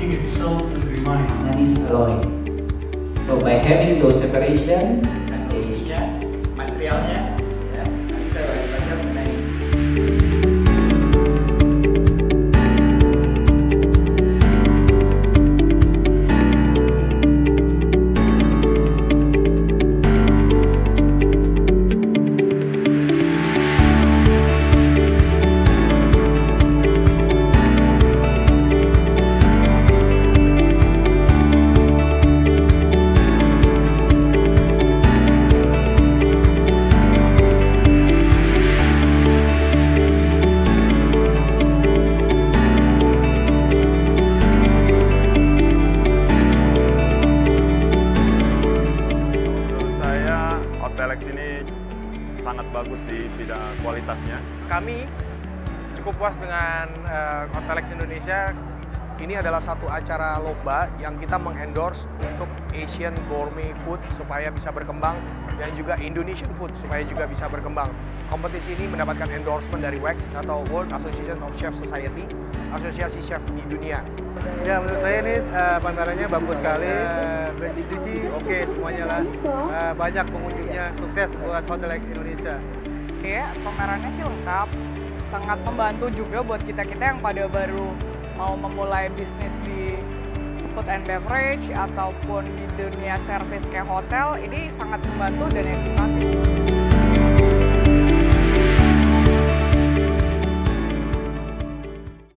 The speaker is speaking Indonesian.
building itself will remain. And is alloy. So by having those separation, materialnya, ya, nanti saya belajar mengenai. Hotelex ini sangat bagus di bidang kualitasnya. Kami cukup puas dengan Hotelex Indonesia. Ini adalah satu acara lomba yang kita mengendorse untuk Asian gourmet food supaya bisa berkembang dan juga Indonesian food supaya juga bisa berkembang. Kompetisi ini mendapatkan endorsement dari WACS atau World Association of Chef Society, asosiasi chef di dunia. Ya, menurut saya ini bandaranya bagus sekali. Basically sih oke semuanya lah. Banyak pengunjungnya, sukses buat Hotelex Indonesia. Oke, pamerannya sih lengkap, sangat membantu juga buat kita-kita yang pada baru mau memulai bisnis di food and beverage ataupun di dunia service kayak hotel. Ini sangat membantu dan edukatif.